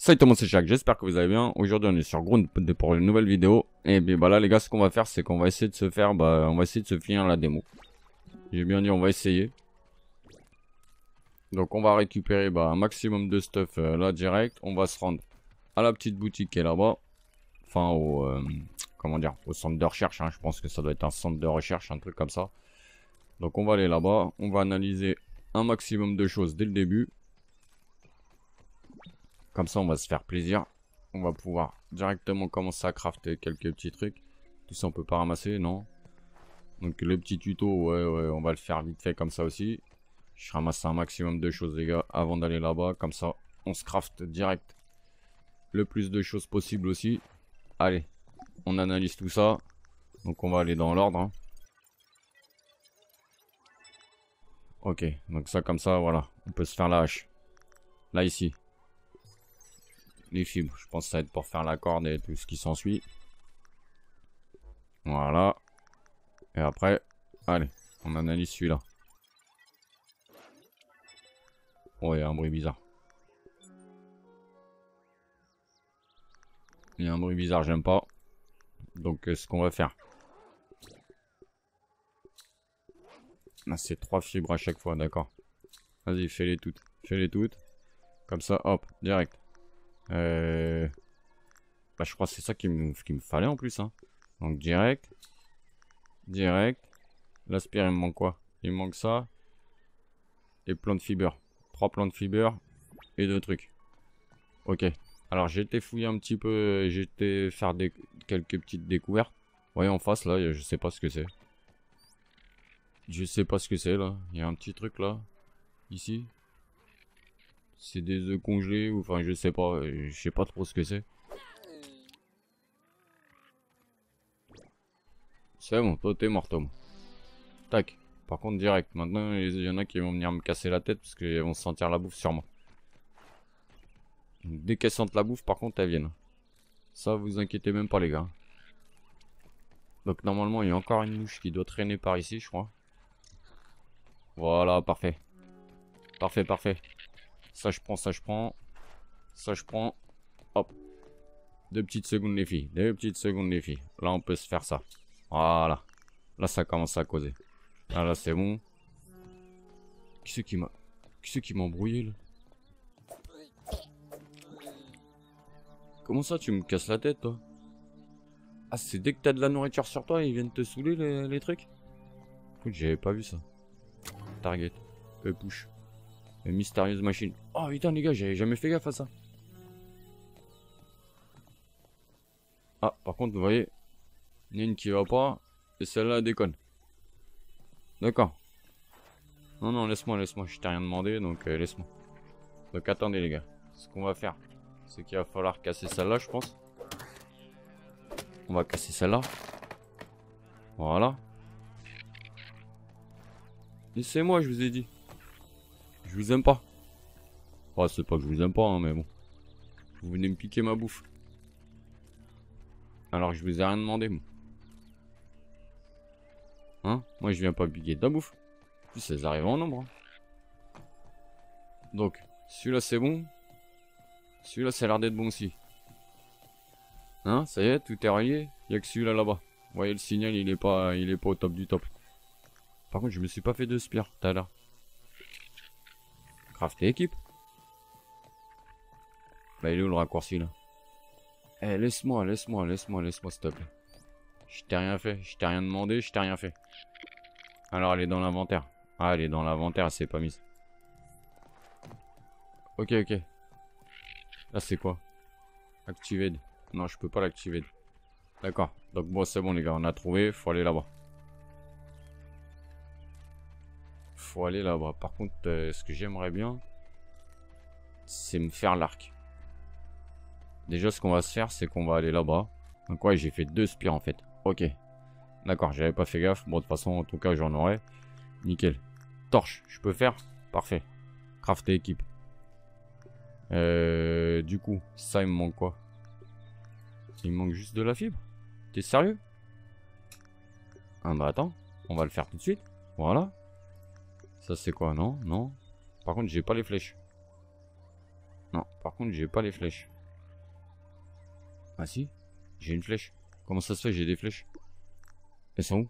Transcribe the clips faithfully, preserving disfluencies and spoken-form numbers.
Salut tout le monde, c'est Jacques, j'espère que vous allez bien. Aujourd'hui on est sur Ground pour une nouvelle vidéo. Et bien bah là les gars, ce qu'on va faire c'est qu'on va essayer de se faire, bah on va essayer de se finir la démo. J'ai bien dit on va essayer. Donc on va récupérer bah, un maximum de stuff euh, là direct. On va se rendre à la petite boutique qui est là-bas. Enfin au, euh, comment dire, au centre de recherche, hein. Je pense que ça doit être un centre de recherche, un truc comme ça. Donc on va aller là-bas, on va analyser un maximum de choses dès le début. Comme ça, on va se faire plaisir. On va pouvoir directement commencer à crafter quelques petits trucs. Tout ça, on peut pas ramasser, non. Donc, le petit tuto, ouais, ouais, on va le faire vite fait comme ça aussi. Je ramasse un maximum de choses, les gars, avant d'aller là-bas. Comme ça, on se crafte direct le plus de choses possible aussi. Allez, on analyse tout ça. Donc, on va aller dans l'ordre. Hein. Ok, donc ça, comme ça, voilà. On peut se faire la hache. Là, ici. Les fibres, je pense que ça va être pour faire la corde et tout ce qui s'ensuit. Voilà. Et après, allez, on analyse celui-là. Oh, il y a un bruit bizarre. Il y a un bruit bizarre, j'aime pas. Donc, euh, ce qu'on va faire. Ah, c'est trois fibres à chaque fois, d'accord. Vas-y, fais-les toutes. Fais-les toutes. Comme ça, hop, direct. Euh... Bah, je crois que c'est ça qu'il me, qu'il me fallait en plus. Hein. Donc, direct. Direct. L'aspire, il me manque quoi? Il me manque ça. Et plans de fiber. Trois plans de fiber. Et deux trucs. Ok. Alors, j'ai été fouiller un petit peu. J'ai été faire des, quelques petites découvertes. Vous voyez en face, là, je sais pas ce que c'est. Je sais pas ce que c'est, là. Il y a un petit truc, là. Ici. C'est des œufs congelés. Ou enfin, je sais pas. Je sais pas trop ce que c'est. C'est bon, toi, t'es mort, Tom. Tac. Par contre, direct. Maintenant, il y en a qui vont venir me casser la tête. Parce qu'ils vont sentir la bouffe sur moi. Donc, dès qu'elles sentent la bouffe, par contre, elles viennent. Ça, vous inquiétez même pas, les gars. Donc, normalement, il y a encore une mouche qui doit traîner par ici, je crois. Voilà, parfait. Parfait, parfait. Ça, je prends, ça, je prends. Ça, je prends. Hop. Deux petites secondes, les filles. Deux petites secondes, les filles. Là, on peut se faire ça. Voilà. Là, ça commence à causer. Là, là, c'est bon. Qui c'est qui m'a... Qui c'est qui m'a embrouillé, là? Comment ça, tu me casses la tête, toi? Ah, c'est dès que t'as de la nourriture sur toi, ils viennent te saouler, les, les trucs? Écoute, j'avais pas vu ça. Target. E push. Une mystérieuse machine. Oh putain les gars, j'avais jamais fait gaffe à ça. Ah, par contre, vous voyez, il y a une qui va pas, et celle-là déconne. D'accord. Non, non, laisse-moi, laisse-moi, je t'ai rien demandé, donc euh, laisse-moi. Donc attendez les gars, ce qu'on va faire, c'est qu'il va falloir casser celle-là, je pense. On va casser celle-là. Voilà. Laissez-moi, je vous ai dit. Je vous aime pas. Oh, c'est pas que je vous aime pas, hein, mais bon. Vous venez me piquer ma bouffe. Alors que je vous ai rien demandé, moi. Hein? Moi, je viens pas piquer ta bouffe. En plus, elles arrivent en nombre. Hein. Donc, celui-là, c'est bon. Celui-là, ça a l'air d'être bon aussi. Hein? Ça y est, tout est relié. Il y a que celui-là là-bas. Vous voyez, le signal, il est pas, il est pas au top du top. Par contre, je me suis pas fait de spire tout à l'heure. Crafter équipe. Bah, il est où le raccourci là? Eh, laisse-moi, laisse-moi, laisse-moi, laisse-moi, s'il te plaît. Je t'ai rien fait, je t'ai rien demandé, je t'ai rien fait. Alors, elle est dans l'inventaire. Ah, elle est dans l'inventaire, elle s'est pas mise. Ok, ok. Là, c'est quoi? Activate. Non, je peux pas l'activer. D'accord. Donc, bon, c'est bon, les gars, on a trouvé. Faut aller là-bas. Faut aller là-bas. Par contre, euh, ce que j'aimerais bien, c'est me faire l'arc. Déjà, ce qu'on va se faire, c'est qu'on va aller là-bas. Donc, ouais, j'ai fait deux spires en fait. Ok. D'accord, j'avais pas fait gaffe. Bon, de toute façon, en tout cas, j'en aurai. Nickel. Torche, je peux faire? Parfait. Crafter équipe. Euh, du coup, ça, il me manque quoi? Il me manque juste de la fibre? T'es sérieux? Ah bah attends, on va le faire tout de suite. Voilà. Ça, c'est quoi? Non, non. Par contre, j'ai pas les flèches. Non, par contre, j'ai pas les flèches. Ah si, j'ai une flèche. Comment ça se fait, j'ai des flèches? Elles sont où?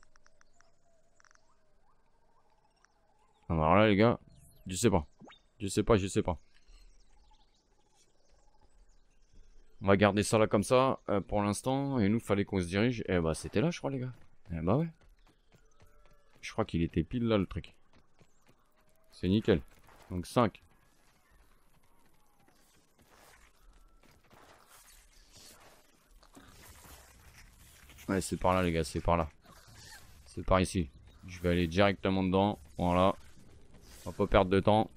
Alors là, les gars, je sais pas. Je sais pas, je sais pas. On va garder ça là comme ça euh, pour l'instant. Et nous, fallait qu'on se dirige. Eh bah, c'était là, je crois, les gars. Eh bah ouais. Je crois qu'il était pile là, le truc. C'est nickel. Donc cinq. Ouais, c'est par là, les gars, c'est par là. C'est par ici. Je vais aller directement dedans. Voilà. On va pas perdre de temps.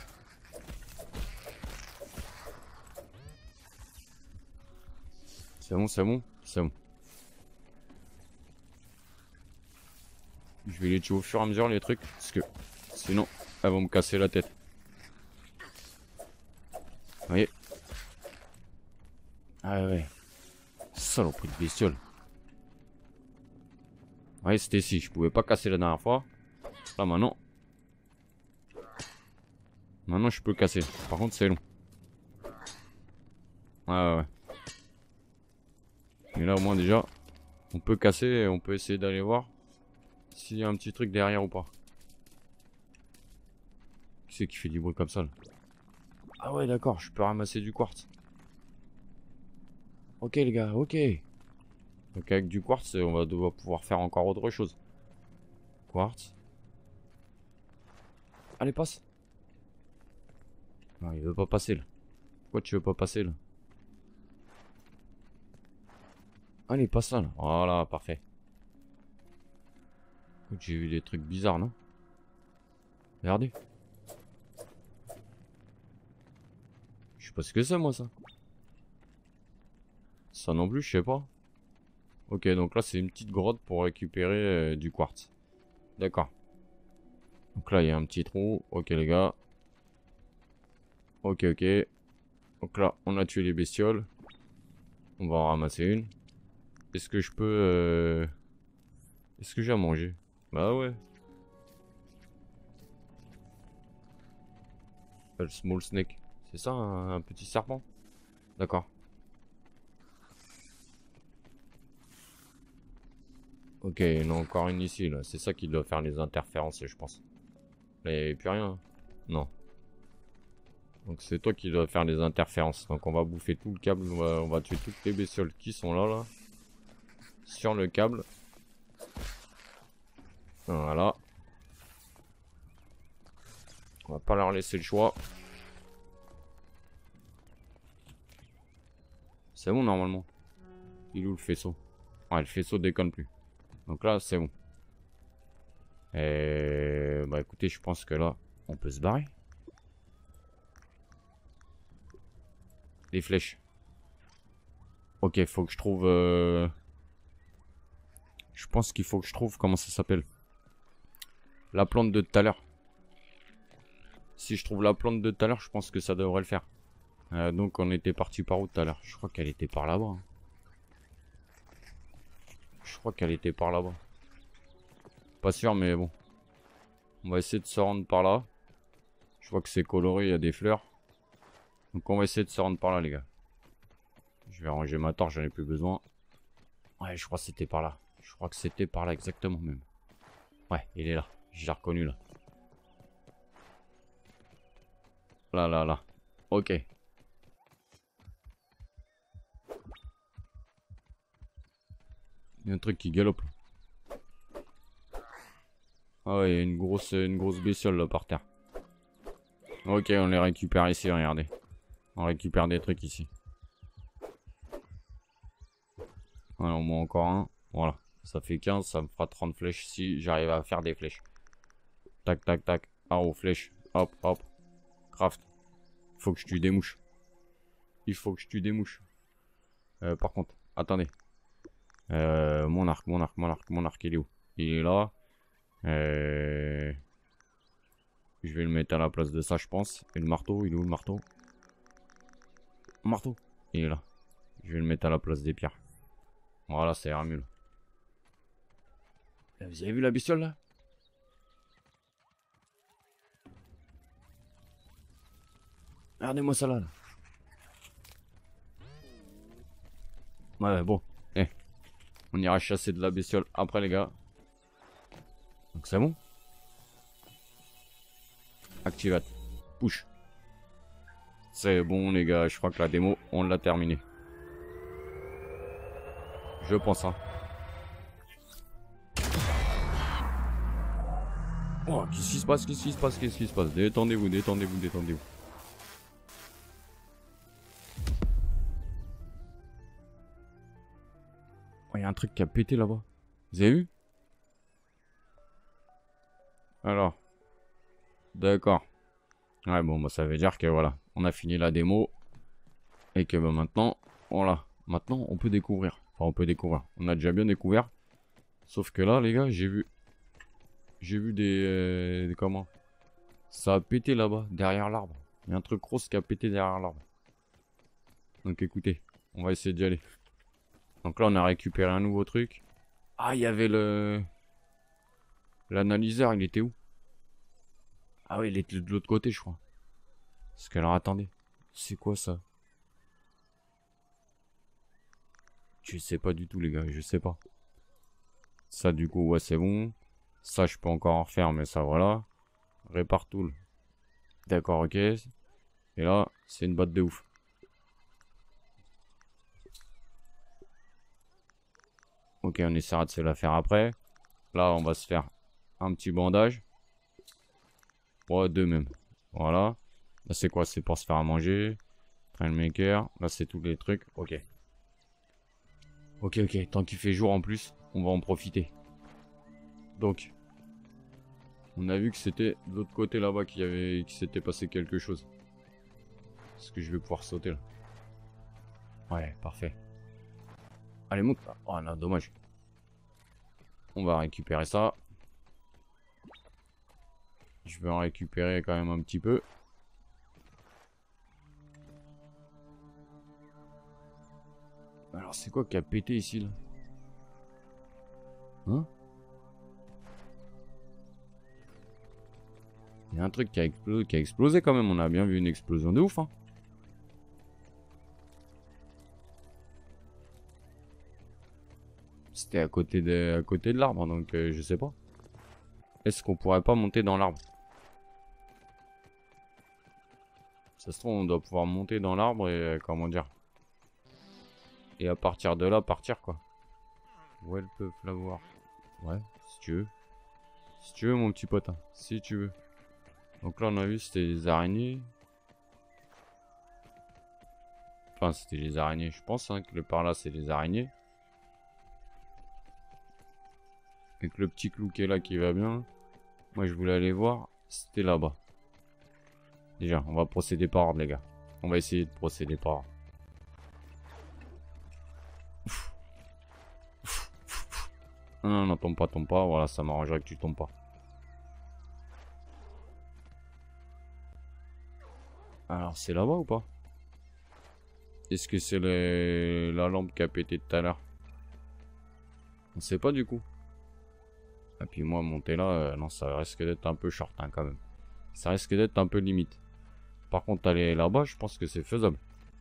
C'est bon, c'est bon, c'est bon. Je vais les tuer au fur et à mesure, les trucs. Parce que sinon, elles vont me casser la tête. Vous voyez? Ah ouais. Saloperie de bestiole. Ouais, c'était ici. Je pouvais pas casser la dernière fois. Là, maintenant. Maintenant, je peux casser. Par contre, c'est long. Ouais, ouais, ouais. Mais là, au moins, déjà, on peut casser et on peut essayer d'aller voir s'il y a un petit truc derrière ou pas. Qui c'est qui fait du bruit comme ça, là? Ah ouais, d'accord, je peux ramasser du quartz. Ok, les gars, ok. Donc, avec du quartz, on va devoir pouvoir faire encore autre chose. Quartz. Allez, passe. Non, il veut pas passer, là. Pourquoi tu veux pas passer, là? Allez, passe là, là. Voilà, parfait. J'ai vu des trucs bizarres, non? Regardez. Je sais pas ce que c'est, moi, ça. Ça non plus, je sais pas. Ok, donc là, c'est une petite grotte pour récupérer euh, du quartz. D'accord. Donc là, il y a un petit trou. Ok, les gars. Ok, ok. Donc là, on a tué les bestioles. On va en ramasser une. Est-ce que je peux... Euh... Est-ce que j'ai à manger? Bah ouais. Le small snake. C'est ça, un, un petit serpent? D'accord. Ok, il y en a encore une ici, là. C'est ça qui doit faire les interférences, je pense. Mais plus rien. Non. Donc c'est toi qui dois faire les interférences. Donc on va bouffer tout le câble. On va, on va tuer toutes les bestioles qui sont là, là. Sur le câble. Voilà. On va pas leur laisser le choix. C'est bon normalement. Il est où le faisceau? Ouais, le faisceau déconne plus. Donc là, c'est bon. Et bah écoutez, je pense que là, on peut se barrer. Les flèches. Ok, faut que je trouve... Euh... Je pense qu'il faut que je trouve... Comment ça s'appelle? La plante de tout à l'heure. Si je trouve la plante de tout à l'heure, je pense que ça devrait le faire. Euh, donc on était parti par où tout à l'heure? Je crois qu'elle était par là-bas. Hein. Je crois qu'elle était par là-bas. Pas sûr, mais bon. On va essayer de se rendre par là. Je vois que c'est coloré, il y a des fleurs. Donc on va essayer de se rendre par là, les gars. Je vais ranger ma torche, j'en ai plus besoin. Ouais, je crois que c'était par là. Je crois que c'était par là exactement même. Ouais, il est là. Je l'ai reconnu là. Là, là, là. Ok. Il y a un truc qui galope. Ah ouais, il y a une grosse, une grosse bestiole là par terre. Ok, on les récupère ici, regardez. On récupère des trucs ici. Voilà, on met encore un. Voilà. Ça fait quinze, ça me fera trente flèches si j'arrive à faire des flèches. Tac, tac, tac. Ah, aux flèches. Hop, hop. Craft. Faut que je tue des mouches. Il faut que je tue des mouches. Euh, par contre, attendez. Euh, mon arc, mon arc, mon arc, mon arc, il est où? Il est là. Euh... Je vais le mettre à la place de ça, je pense. Et le marteau, il est où le marteau? Marteau. Il est là. Je vais le mettre à la place des pierres. Voilà, ça ira mieux. Vous avez vu la bestiole là? Regardez-moi ça là, là. Ouais, bon. Eh. On ira chasser de la bestiole après, les gars. Donc c'est bon. Activate. Push. C'est bon, les gars. Je crois que la démo, on l'a terminée. Je pense, hein. Oh, qu'est-ce qui se passe? Qu'est-ce qui se passe? Qu'est-ce qui se passe? Détendez-vous, détendez-vous, détendez-vous. Oh, il y a un truc qui a pété là-bas. Vous avez vu? Alors. D'accord. Ouais, bon, bah, ça veut dire que voilà. On a fini la démo. Et que bah, maintenant, voilà. Maintenant, on peut découvrir. Enfin, on peut découvrir. On a déjà bien découvert. Sauf que là, les gars, j'ai vu... J'ai vu des, euh, des... Comment? Ça a pété là-bas, derrière l'arbre. Il y a un truc gros qui a pété derrière l'arbre. Donc écoutez, on va essayer d'y aller. Donc là, on a récupéré un nouveau truc. Ah, il y avait le... L'analyseur, il était où? Ah oui, il était de l'autre côté, je crois. Parce que alors, attendez. C'est quoi ça? Je sais pas du tout, les gars, je sais pas. Ça, du coup, ouais, c'est bon. Ça, je peux encore en refaire, mais ça, voilà. Répare tool. D'accord, ok. Et là, c'est une boîte de ouf. Ok, on essaiera de se la faire après. Là, on va se faire un petit bandage. Ouais, deux même. Voilà. Là, c'est quoi? C'est pour se faire à manger. Trailmaker. Là, c'est tous les trucs. Ok. Ok, ok. Tant qu'il fait jour en plus, on va en profiter. Donc, on a vu que c'était de l'autre côté là-bas qu'il y avait, qu'il s'était passé quelque chose. Est-ce que je vais pouvoir sauter là? Ouais, parfait. Allez, monte. Oh non, dommage. On va récupérer ça. Je vais en récupérer quand même un petit peu. Alors, c'est quoi qui a pété ici, là? Hein? Il y a un truc qui a explosé, qui a explosé quand même. On a bien vu une explosion de ouf, hein. C'était à côté de, à côté de l'arbre, donc euh, je sais pas. Est-ce qu'on pourrait pas monter dans l'arbre? Ça se trouve, on doit pouvoir monter dans l'arbre et euh, comment dire? Et à partir de là, partir quoi. Welp flower. Ouais, si tu veux. Si tu veux, mon petit pote. Hein. Si tu veux. Donc là, on a vu, c'était des araignées. Enfin, c'était les araignées. Je pense hein, que le par là, c'est les araignées. Avec le petit clou qui est là, qui va bien. Moi, je voulais aller voir. C'était là-bas. Déjà, on va procéder par ordre, les gars. On va essayer de procéder par ordre. Non, non, non, tombe pas, tombe pas. Voilà, ça m'arrangerait que tu tombes pas. Alors, c'est là-bas ou pas? Est-ce que c'est les... la lampe qui a pété tout à l'heure? On sait pas du coup. Et puis moi, monter là, euh, non, ça risque d'être un peu short hein, quand même. Ça risque d'être un peu limite. Par contre, aller là-bas, je pense que c'est faisable.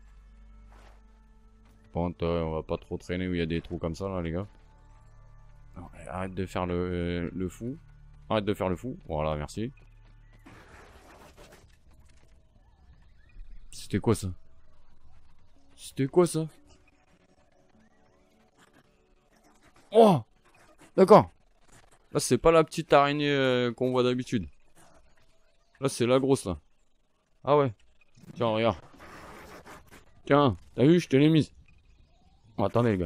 Par contre, euh, on va pas trop traîner où il y a des trous comme ça, là, les gars. Non, arrête de faire le, le fou. Arrête de faire le fou. Voilà, merci. C'était quoi ça? C'était quoi ça? Oh! D'accord. Là, c'est pas la petite araignée euh, qu'on voit d'habitude. Là, c'est la grosse, là. Ah ouais. Tiens, regarde. Tiens, t'as vu, je te l'ai mise. Oh, attendez, les gars.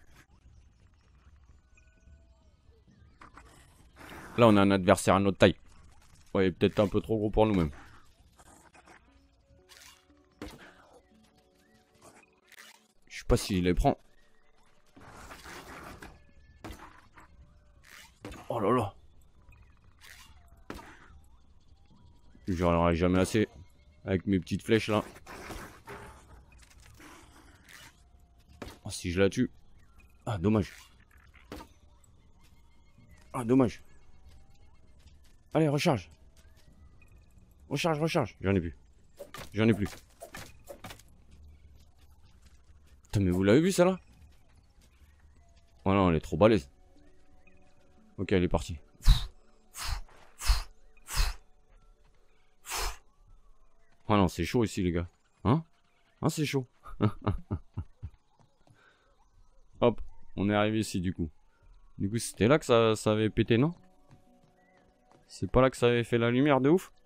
Là, on a un adversaire à notre taille. Ouais, peut-être un peu trop gros pour nous-mêmes. Je sais pas s'il les prend. Oh là là. J'en aurai jamais assez. Avec mes petites flèches là. Oh, si je la tue. Ah, dommage. Ah, dommage. Allez, recharge. Recharge, recharge. J'en ai plus. J'en ai plus. Putain, mais vous l'avez vu ça là? Oh non, elle est trop balèze. Ok, elle est partie. Oh non, c'est chaud ici, les gars. Hein? Hein, c'est chaud. Hop, on est arrivé ici, du coup. Du coup, c'était là que ça, ça avait pété, non? C'est pas là que ça avait fait la lumière de ouf?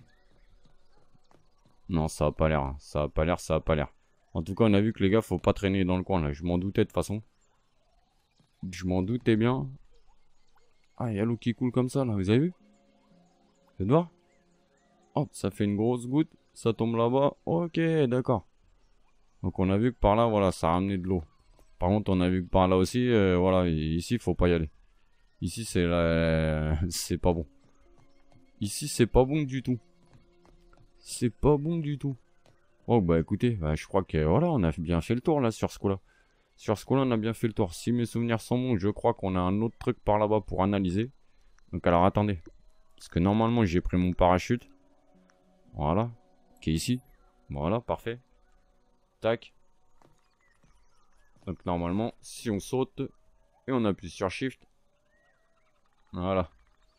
Non, ça a pas l'air. Hein. Ça a pas l'air, ça a pas l'air. En tout cas, on a vu que les gars, faut pas traîner dans le coin, là. Je m'en doutais de toute façon. Je m'en doutais bien. Ah, il y a l'eau qui coule comme ça, là. Vous avez vu? Vous allez voir? Hop, ça fait une grosse goutte. Ça tombe là-bas. Ok, d'accord. Donc, on a vu que par là, voilà, ça a ramené de l'eau. Par contre, on a vu que par là aussi, euh, voilà, ici, faut pas y aller. Ici, c'est la... c'est pas bon. Ici, c'est pas bon du tout. C'est pas bon du tout. Oh, bah écoutez, bah, je crois que, voilà, on a bien fait le tour, là, sur ce coup-là. Sur ce coup-là, on a bien fait le tour. Si mes souvenirs sont bons, je crois qu'on a un autre truc par là-bas pour analyser. Donc, alors, attendez. Parce que normalement, j'ai pris mon parachute. Voilà. Qui est ici. Voilà, parfait. Tac. Donc, normalement, si on saute et on appuie sur Shift. Voilà.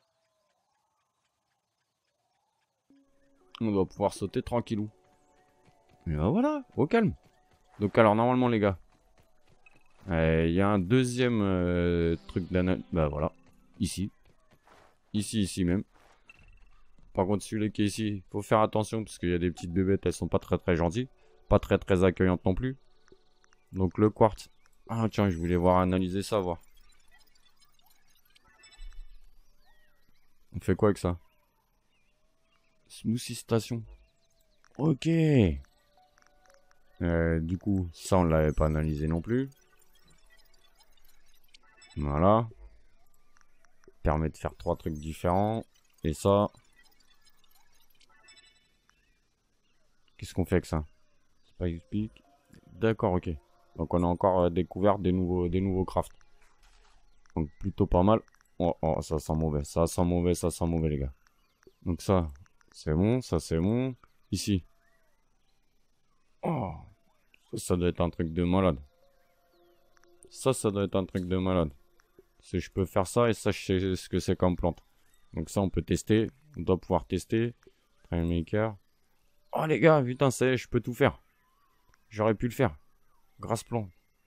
On doit pouvoir sauter tranquillou. Et ben voilà, au calme. Donc, alors, normalement, les gars. Il euh, y a un deuxième euh, truc d'analyse. Bah voilà. Ici. Ici, ici même. Par contre, celui-là qui est ici, faut faire attention parce qu'il y a des petites bébêtes, elles sont pas très très gentilles. Pas très très accueillantes non plus. Donc le quartz. Ah tiens, je voulais voir analyser ça, voir. On fait quoi avec ça? Smoothie station. Ok. Euh, du coup, ça on l'avait pas analysé non plus. Voilà. Permet de faire trois trucs différents. Et ça... Qu'est-ce qu'on fait avec ça? Spice Peak. D'accord, ok. Donc on a encore euh, découvert des nouveaux, des nouveaux crafts. Donc plutôt pas mal. Oh, oh, ça sent mauvais, ça sent mauvais, ça sent mauvais les gars. Donc ça, c'est bon, ça c'est bon. Ici. Oh, ça, ça doit être un truc de malade. Ça, ça doit être un truc de malade. Si je peux faire ça et ça, je sais ce que c'est comme plante. Donc ça, on peut tester. On doit pouvoir tester. Trail maker. Oh les gars, putain, c'est, je peux tout faire. J'aurais pu le faire. Grasse plante.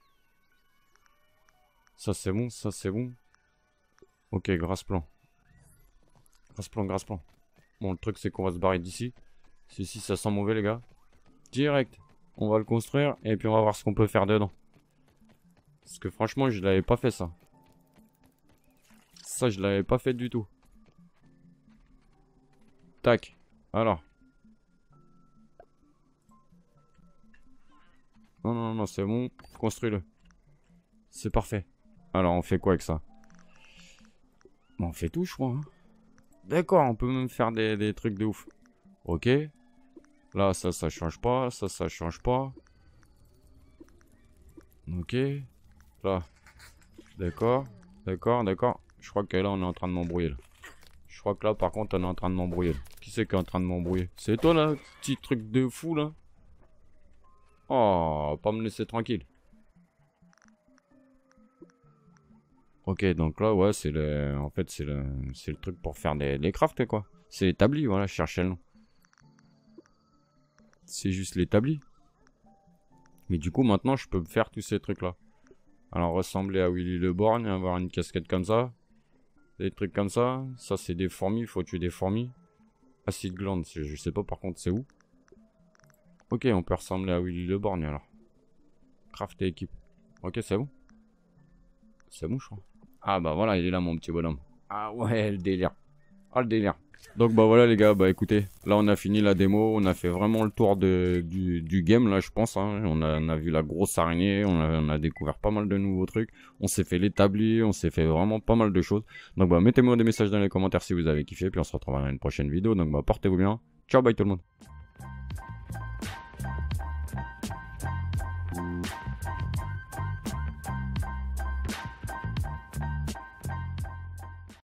Ça c'est bon, ça c'est bon. Ok, grasse plan. Grasse plan, grasse plan. Bon, le truc c'est qu'on va se barrer d'ici. Ceci, ça sent mauvais les gars. Direct. On va le construire et puis on va voir ce qu'on peut faire dedans. Parce que franchement, je l'avais pas fait ça. Ça, je l'avais pas fait du tout. Tac. Alors. Non, non, non, c'est bon. Construis-le. C'est parfait. Alors, on fait quoi avec ça? Bon, on fait tout, je crois. Hein. D'accord, on peut même faire des, des trucs de ouf. Ok. Là, ça, ça change pas. Ça, ça change pas. Ok. Là. D'accord. D'accord, d'accord. Je crois que là, on est en train de m'embrouiller. Là. Je crois que là, par contre, on est en train de m'embrouiller. Qui c'est qui est en train de m'embrouiller? C'est toi, là, petit truc de fou, là? Oh, pas me laisser tranquille. Ok, donc là, ouais, c'est le... En fait, c'est le... C'est le truc pour faire des, des crafts, quoi. C'est l'établi, voilà, je cherchais le nom. C'est juste l'établi. Mais du coup, maintenant, je peux faire tous ces trucs-là. Alors, ressembler à Willy le Borgne, avoir une casquette comme ça. Des trucs comme ça. Ça, c'est des fourmis, il faut tuer des fourmis. Acid glande, je sais pas par contre c'est où. Ok, on peut ressembler à Willy le Borgne, alors. Craft et équipe. Ok, c'est bon. C'est bon, je crois. Ah bah voilà, il est là mon petit bonhomme. Ah ouais, le délire. Ah le délire. Donc bah voilà les gars, bah écoutez, là on a fini la démo, on a fait vraiment le tour de, du, du game là je pense. Hein. On, a, on a vu la grosse araignée, on a, on a découvert pas mal de nouveaux trucs. On s'est fait l'établi, on s'est fait vraiment pas mal de choses. Donc bah mettez-moi des messages dans les commentaires si vous avez kiffé, puis on se retrouvera dans une prochaine vidéo. Donc bah portez-vous bien. Ciao, bye tout le monde.